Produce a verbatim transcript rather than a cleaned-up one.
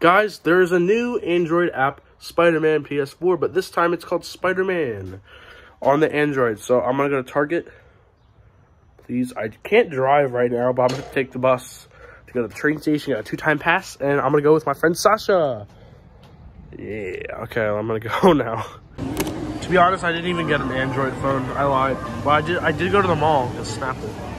Guys, there is a new Android app, Spider-Man P S four, but this time it's called Spider-Man on the Android. So I'm going to go to Target. Please, I can't drive right now, but I'm going to take the bus to go to the train station, got a two-time pass, and I'm going to go with my friend Sasha. Yeah, okay, I'm going to go now. To be honest, I didn't even get an Android phone. I lied. But I did, I did go to the mall to snap it.